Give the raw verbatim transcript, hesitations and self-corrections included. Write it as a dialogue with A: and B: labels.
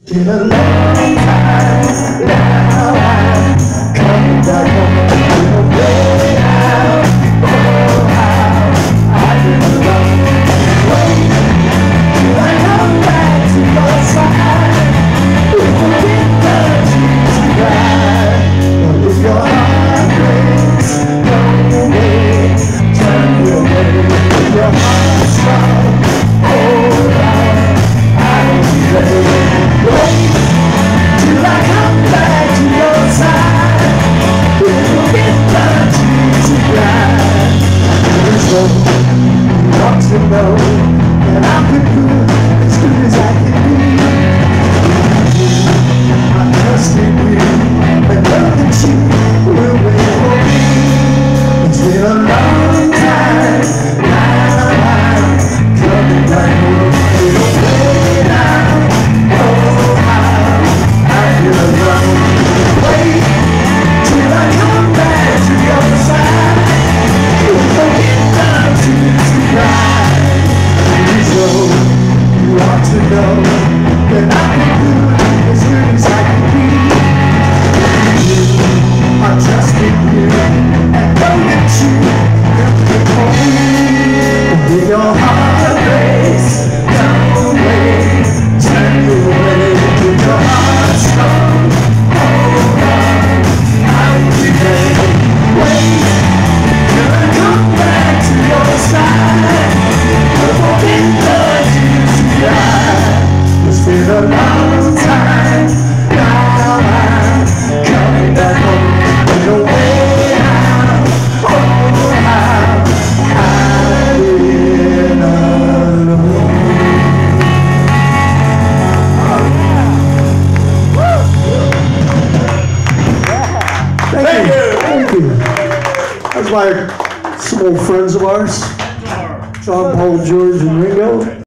A: Been a long time, now I'm coming back home. Been a way out, oh how I've been alone. Wait till I come back to your side. If we get the tears to cry, but if your heart breaks, don't away, turn your way. If your heart's strong, hold on, I won't be ready. Wait till I come back to your side. We'll get the tears to cry. So you ought to know that I've been good, as good as I can be. I trust in you, and know that you will wait for me. It's been a long time, now I'm coming back home. We'll play it out. Wait till I come back to your side. You'll forget the tears to cry. So you ought to know that I've been good, as good as I can be. I trust in you and know that you will wait for me. With your heart race, don't wait, turn your way. With your heart strong, hold on, I will be ready. Wait till I come back to your side. Don't forget the tears to cry. It's been a long time, now I'm coming back home. With a way out, oh how I've been alone. Thank you. Thank you. That's like some old friends of ours, John, Paul, George, and Ringo.